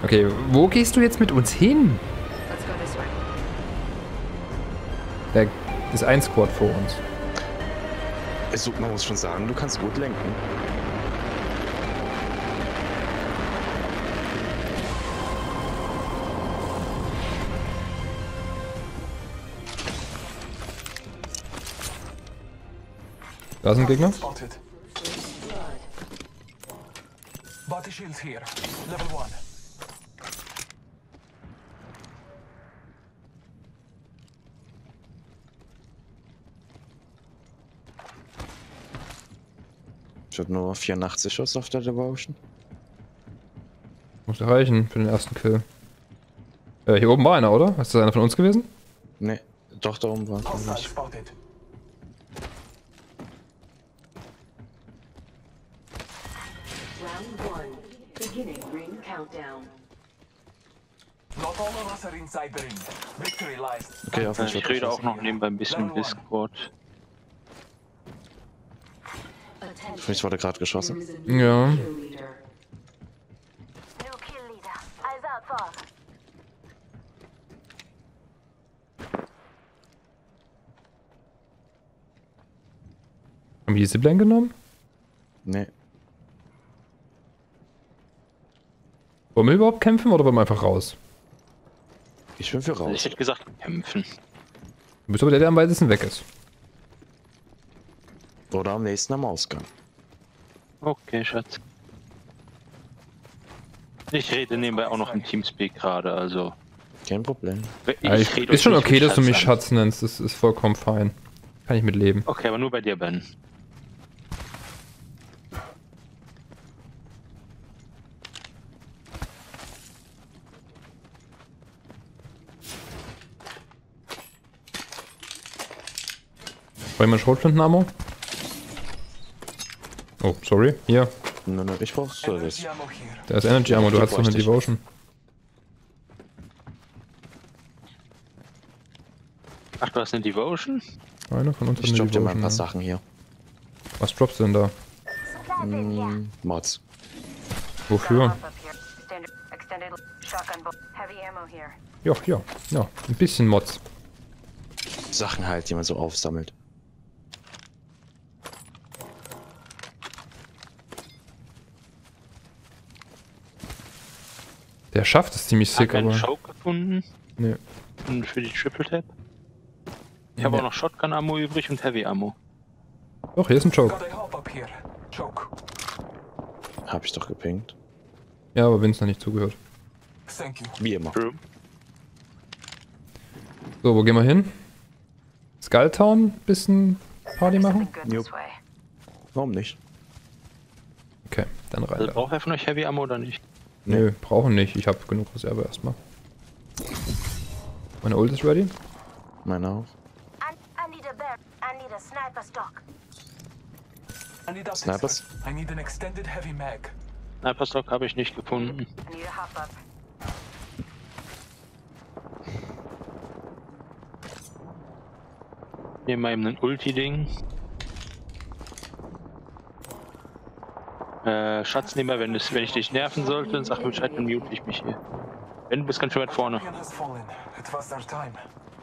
Okay, wo gehst du jetzt mit uns hin? Da ist ein Squad vor uns. Also, man muss schon sagen, du kannst gut lenken. Da ist ein Gegner. Body shield here. Level 1. Ich hab nur 84 Schuss auf der Devotion. Muss reichen für den ersten Kill. Hier oben war einer, oder? Ist das einer von uns gewesen? Ne, doch, da oben war er Hostile nicht. spotted. Round 1. Beginning ring countdown. Not all of us are inside the ring. Victory lies. Okay, auf den Ich Schutz. rede auch noch nebenbei ein bisschen im Discord. Ich wurde gerade geschossen. Ja. Cheerleader. New kill leader. Eyes out for. Haben die Zipline genommen? Ne, Wollen wir überhaupt kämpfen oder wollen wir einfach raus? ich bin für Also ich raus. hätte gesagt, kämpfen. Du bist aber der, der am weitesten weg ist. Oder am nächsten am Ausgang. Okay, Schatz. Ich rede nebenbei auch noch im Teamspeak gerade, also. Kein Problem. Ist schon okay, dass du mich Schatz nennst. Das ist vollkommen fein. Kann ich mit leben. Okay, aber nur bei dir, Ben. Wollen wir Schrotflinten-Ammo? Oh, sorry. Hier. Ne, ich brauch Service. Energy ammo here. Da ist Energy Ammo. Du hast doch eine bräuchte ich. Devotion. Ach, du hast eine Devotion? Einer von uns hat Ich eine dropp dir mal Devotion. ein paar Ja. Sachen hier. Was droppst du denn da? Supplies in here. Mods. Wofür? Up here. Standard extended shotgun bolt. Heavy ammo here. Ja, ja. Ja, ein bisschen Mods. Sachen halt, die man so aufsammelt. Der schafft es ziemlich Hab sick, einen aber... Choke gefunden. Nee. Und für die Triple Tap. Ich habe Ja. auch noch Shotgun Ammo übrig und Heavy Ammo. Doch, hier ist ein Choke. Got a hop up here. Choke. Hab ich doch gepinkt. Ja, aber Vince noch nicht zugehört. Thank you. Wie immer. True. So, wo gehen wir hin? Skulltown? Bisschen Party There's machen? something good Jupp. this way. Warum nicht? Okay, dann rein. Also da. braucht er von euch Heavy Ammo oder nicht? Nö, brauchen nicht. Ich habe genug Reserve erstmal. Meine Ult ist ready. Meine auch. I need a bear. I need a sniper stock. I need Snipers? I need an extended heavy mag. Sniper Stock habe ich nicht gefunden. I need a hop up. Nehmen wir eben ein Ulti-Ding. Schatz, nehmen wir, wenn ich dich nerven sollte, dann sag mir Bescheid, dann mute ich mich hier. Ben, du bist ganz schön weit vorne. Champion has fallen. It was their time.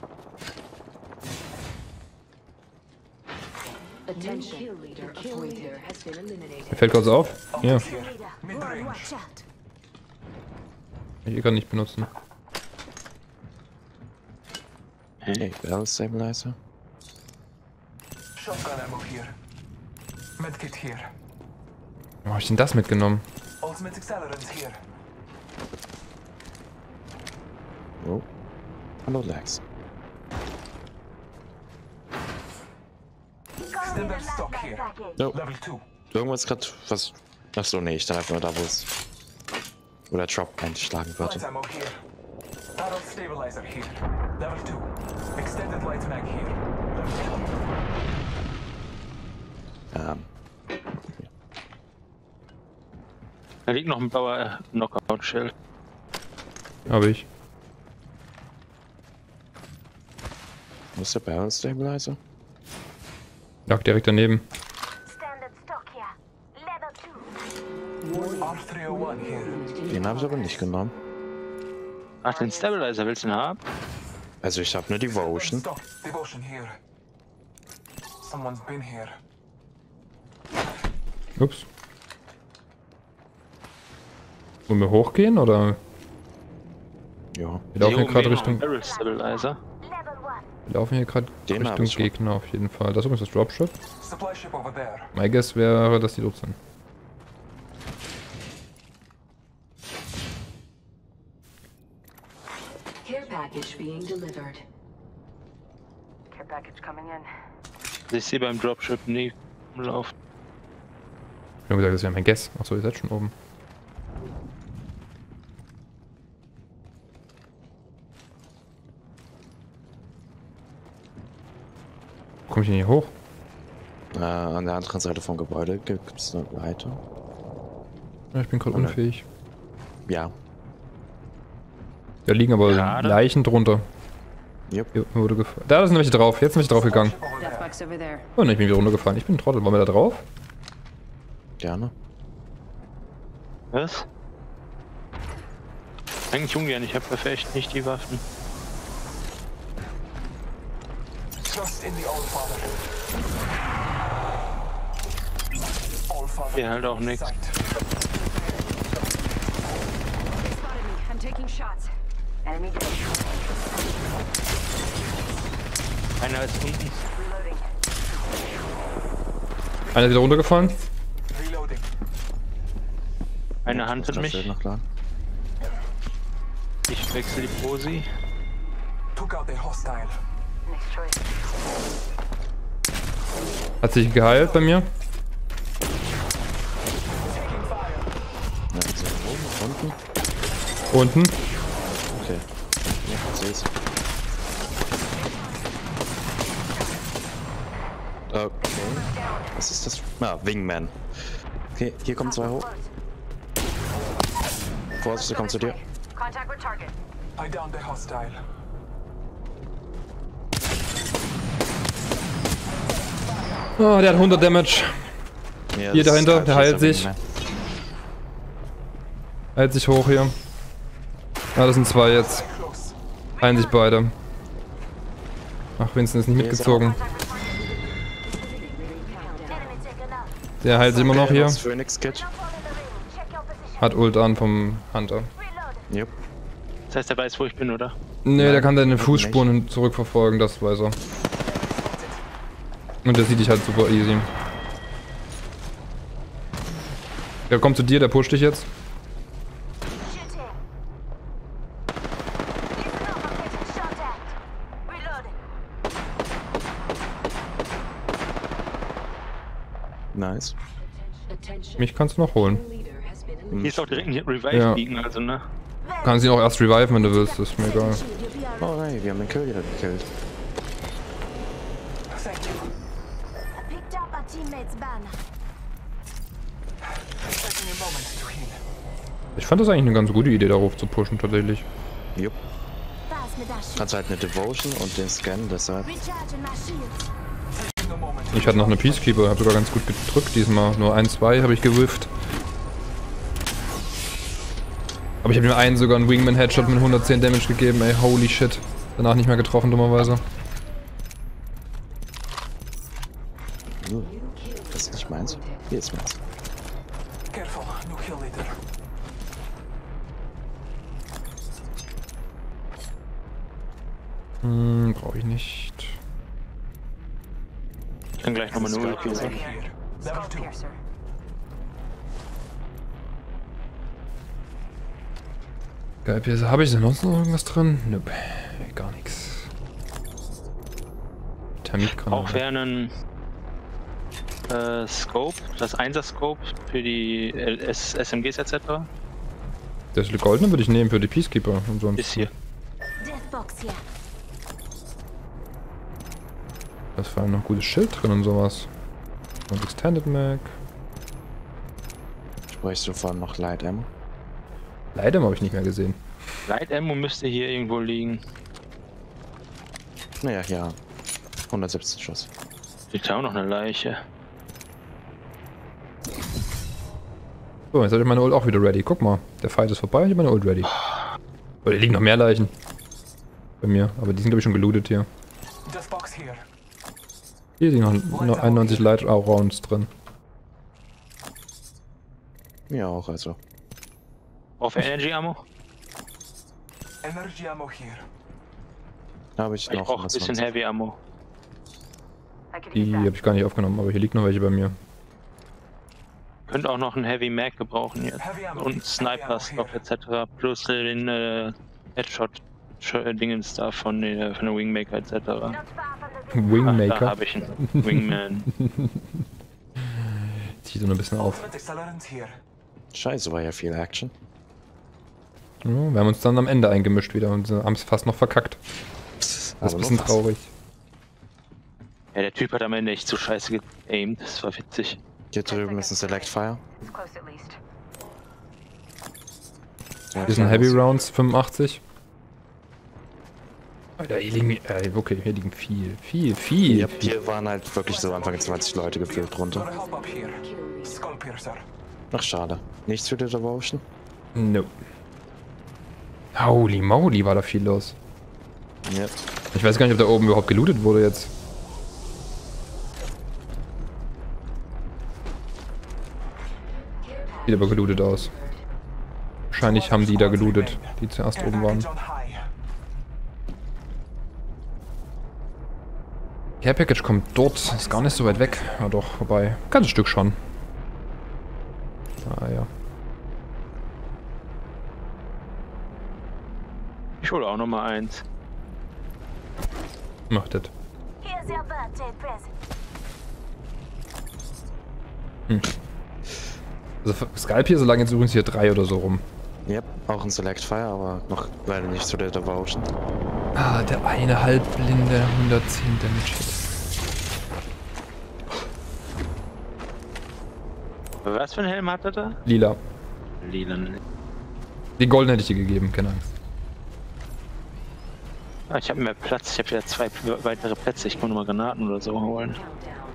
Attention. The kill leader has been eliminated. Mir fällt kurz auf. Ja, Optic here. Leader. Mid-range. Watch out. kann ich gerade nicht benutzen. Hey, Barrel Stabilizer. Shotgun ammo here. Medkit here. Wo hab ich denn das mitgenommen? Ultimate accelerants here. Oh. Hallo, Lex. Extended stock here. No. Level 2. Irgendwas grad was. Achso, nee, ich stand einfach nur da, wo es. Wo der Drop einschlagen Light würde. ammo here. Barrel stabilizer here. Level 2. Extended light mag here. Level 2. Da liegt noch ein blauer Knockout-Shell. Habe ich. Wo ist der Barrel Stabilizer? Lag direkt daneben. Standard stock here. Level 2. R301 here. Den habe ich aber nicht genommen. Ach, den Stabilizer willst du ihn haben? Also ich habe eine Devotion. Stop. Devotion here. Someone's been here. Ups. Wollen wir hochgehen oder? Ja. Wir laufen hier oben gerade wäre noch ein Richtung. Barrel Stabilizer. Wir laufen hier gerade Den hab Richtung ich schon. Gegner auf jeden Fall. Das ist übrigens das Dropship. Supply ship over there. My guess wäre, dass die dort sind. Care package being delivered. Care package coming in. Ich sehe beim Dropship nie rumlaufen. Ich habe gesagt, das wäre mein Guess. Achso, ihr seid schon oben. Wo komme ich denn hier hoch? An der anderen Seite vom Gebäude gibt es eine Leiter. Ja, ich bin gerade Okay. unfähig. Ja. Da liegen aber Gerade? Leichen drunter. Yep. Hier wurde gefallen. Da sind welche drauf. Jetzt sind welche draufgegangen. Ship over there. Deathbox over there. Oh ne, ich bin wieder runtergefallen. Ich bin ein Trottel. Wollen wir da drauf? Gerne. Was? Eigentlich ungern, ich habe dafür echt nicht die Waffen. Just in the All Father. All Father. Hier halt auch nix. Sight. They spotted me. I'm taking shots. Enemy dead. Einer ist unten. Reloading. Einer ist wieder runtergefallen. Reloading. Einer handelt Das mich. Schild noch klar. Ich wechsle die Posi. Took out a hostile. Next choice. Hat sich geheilt bei mir. Taking fire. Ja, also oben, unten. Unten. Okay. Ja, seh's. Okay. Was ist das? Ah, Wingman. Okay, hier kommen zwei hoch. Vorsicht, der kommt zu dir. Contact with target. I downed a hostile. Oh, der hat 100 Damage. Ja, Hier das ist dahinter, halt der dieser heilt sich. Wingman. Heilt sich hoch hier. Ah, das sind zwei jetzt. Close. Heilen sich beide. Ach, Vincent ist nicht mitgezogen. Der heilt sich immer noch hier. Das Phoenix Kit. Hat Ult an vom Hunter. Yep. Das heißt, der weiß, wo ich bin, oder? Ne, der kann deine nicht. Fußspuren zurückverfolgen, das weiß er. Und der sieht dich halt super easy. Der kommt zu dir, der pusht dich jetzt. Nice. Attention. Mich kannst du noch holen. Leader has been eliminated. Hier ist auch direkt ein Revive Ja. liegen, also ne? Du kannst ihn auch erst reviven, wenn du willst, das ist mir egal. Oh nein, wir haben den Kill wieder gekillt. Thank you. Picked up our teammate's banner. Taking a moment to heal. Ich fand das eigentlich eine ganz gute Idee, darauf zu pushen, tatsächlich. Jupp. Pass me that shit. Kannst halt eine Devotion und den Scan, deshalb. Recharging my shields. Taking a moment. Ich hatte noch eine Peacekeeper, habe sogar ganz gut gedrückt diesmal. Nur 1-2 habe ich gewifft. Aber ich habe ihm einen sogar einen Wingman-Headshot mit 110 Damage gegeben, ey, holy shit. Danach nicht mehr getroffen, dummerweise. Das ist nicht meins. Hier ist meins. Careful. No kill leader. Brauche ich nicht. Ich kann gleich nochmal eine Ulti Here. sagen. Level 2. Piercer. Geil, habe ich denn sonst noch irgendwas drin? Nope. Gar nichts. Auch Termitgranate. wäre ein Scope, das 1er Scope für die SMGs etc. Das goldene würde ich nehmen für die Peacekeeper und sonst. Ist hier. Deathbox here. Da ist vor allem noch gutes Schild drin und sowas. Und Extended Mag. Ich bräuchte vor allem noch Light Ammo. Leider habe ich nicht mehr gesehen. Light Ammo müsste hier irgendwo liegen. Naja, ja. 117 Schuss. Liegt da auch noch eine Leiche. So, jetzt habe ich meine Ult auch wieder ready. Guck mal, der Fight ist vorbei, ich habe meine Ult ready. Oder hier liegen noch mehr Leichen. Bei mir, aber die sind glaube ich schon gelootet hier. Just box here. Hier sind noch 91 Light Rounds drin. Ja, auch also. Braucht ihr Energy Ammo? Energy ammo here. Da habe ich Ich noch brauche ein bisschen 120. Heavy Ammo. I could Die use habe that. ich gar nicht aufgenommen, aber hier liegt noch welche bei mir. Könnt auch noch einen Heavy Mag gebrauchen jetzt. Heavy ammo. Und Sniper Stock etc. Plus den Headshot-Dingens da von der Wingmaker etc. Not far from the Da Wingmaker. habe ich einen Wingman. Zieht so ein bisschen auf. Ultimate accelerant here. Scheiße, war ja viel Action. Ja, wir haben uns dann am Ende eingemischt wieder und haben es fast noch verkackt. Das ist ein Aber bisschen noch was. traurig. Ja, der Typ hat am Ende echt so scheiße geaimt. Das war witzig. Hier drüben ist ein Select Fire. It's close at least. Hier sind Heavy Rounds 85. Alter, hier liegen, okay, hier liegen viel. Ja, hier waren halt wirklich so Anfang 20 Leute gefühlt drunter. Gotta help up here. Skull piercer. Ach, schade. Nichts für die Devotion? No. Holy moly, war da viel los. Ja. Ich weiß gar nicht, ob da oben überhaupt gelootet wurde jetzt. Sieht aber gelootet aus. Wahrscheinlich haben die da gelootet, die zuerst oben waren. Package on high. Care Package kommt dort, ist gar nicht so weit weg. Ja doch, vorbei. Ganzes Stück schon. Ah ja. Ich hole auch noch mal eins. Macht das. Here's your birthday present. Also Skype hier, solange jetzt übrigens hier 3 oder so rum. Ja, auch ein Select Fire, aber noch leider nicht zu der Devotion. Ah, der eine halbblinde 110 Damage Hit. Was für ein Helm hat er da? Lila. Lilan. Die golden hätte ich dir gegeben, keine Angst. Ah, ich habe mehr Platz. Ich habe ja 2 weitere Plätze. Ich kann noch mal Granaten oder so holen. Countdown.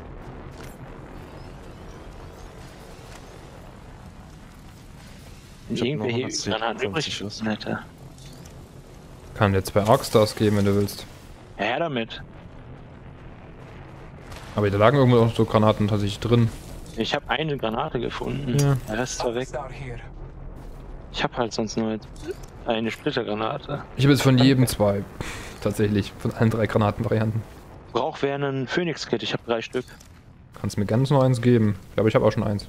Wenn Ich hab irgendwer noch hier 110, Granaten 50 übrig Schuss. hätte. Kann dir 2 Arcstars geben, wenn du willst. Ja, her damit. Aber da lagen irgendwo auch so Granaten tatsächlich drin. Ich habe eine Granate gefunden. Ja. Der Rest war weg. Star here. Ich habe halt sonst nur eine Splittergranate. Ich habe jetzt von jedem 2. Tatsächlich. Von allen 3 Granatenvarianten. Brauch wer einen Phoenix-Kit. Ich habe 3 Stück. Kannst mir ganz nur eins geben. Ich glaube, ich habe auch schon eins.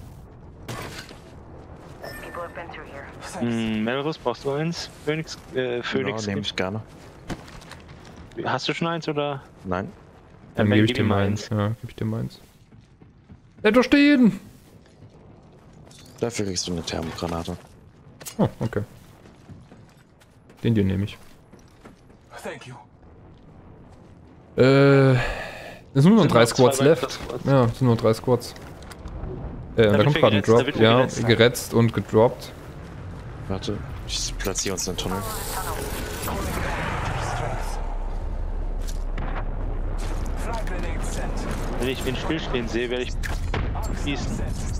People have been through here. Thanks. Melrose, brauchst du eins? Phoenix, Genau, Phoenix nehme ich gerne. Hast du schon eins oder? Nein. Dann gebe ich dir meins. Ja, gebe ich dir meins. Bleib doch stehen! Dafür kriegst du eine Thermogranate. Oh, okay. Den dir nehme ich. Thank you. Es sind nur noch Sind 3 noch Squads 2 left. weitere Squads. Ja, es sind nur 3 Squads. Und da wird kommt gerade ein geretzt, da Drop. wird Ja, geretzt. geretzt und gedroppt. Warte, ich platziere uns in den Tunnel. Strength. Frag grenade sent. Wenn ich den stillstehen sehe, werde ich schießen. Sent.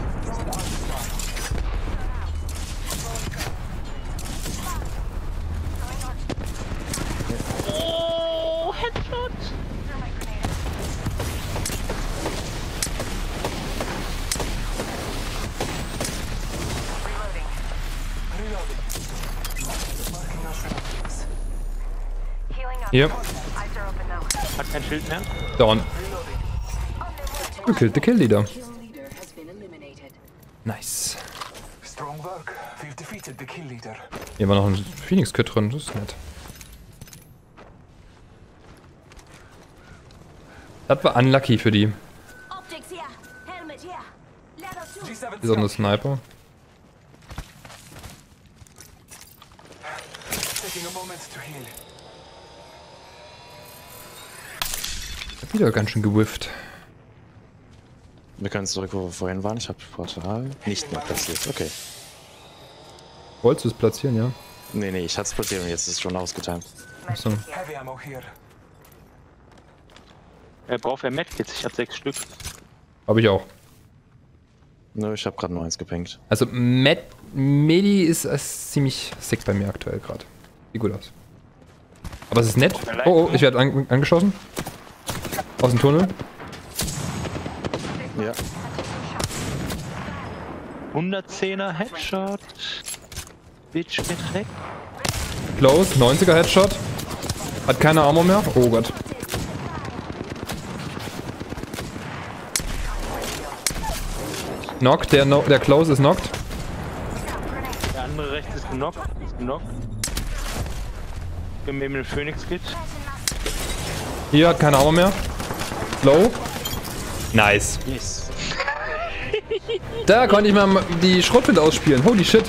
Oh, Headshot! Reloading. Marking our surroundings. Healing up. Yep. Eyes are open though. Hat kein Schild mehr? Down. Gekillt, der Kill-Leader. Kill leader has been eliminated. Nice. Strong work. We've defeated the kill leader. Hier war noch ein Phoenix-Kit drin, das ist nett. Das war unlucky für die. Optics here. Helmet here. Level 2. G7 Dieser eine scout. Sniper. Taking a moment to heal. Hat wieder ganz schön gewifft. Wir können zurück, wo wir vorhin waren. Ich habe Portal nicht mehr platziert. Okay. Wolltest du es platzieren, ja? Nee, ich hatte es platziert und jetzt ist es schon ausgetimt. Achso. Heavy ammo here. Er braucht wer Medkits. Ich habe 6 Stück. Habe ich auch. Nö, ich habe gerade nur eins gepinkt. Also Medi ist ziemlich sick bei mir aktuell gerade. Sieht gut aus. Aber es ist nett. Oh, ich werde angeschossen. Aus dem Tunnel. Ja. 110er Headshot. Bitch direkt. Close, 90er Headshot. Hat keine Armor mehr. Oh Gott. Knock, der Close ist knocked. Der andere rechts ist genockt. Gib mir den Phoenix-Kit. Hier hat keine Armor mehr. Low. Nice. Yes. Da konnte ich mal die Schrotflinte ausspielen. Holy shit.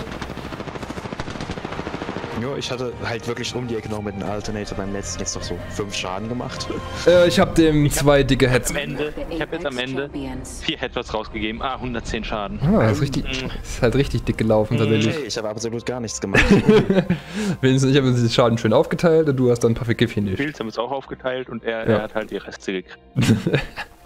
Jo, ich hatte halt wirklich um die Ecke noch mit dem Alternator beim letzten jetzt noch so 5 Schaden gemacht. Ich hab dem 2 dicke Heads. Ich habe jetzt am Ende 4 Headshots rausgegeben. 110 Schaden. Ah, das ist halt richtig dick gelaufen tatsächlich. Okay, ich habe absolut gar nichts gemacht. Wenigstens ich habe den Schaden schön aufgeteilt und du hast dann ein paar Vergiftchen nicht. Pilz haben es auch aufgeteilt und er hat halt die Reste gekriegt.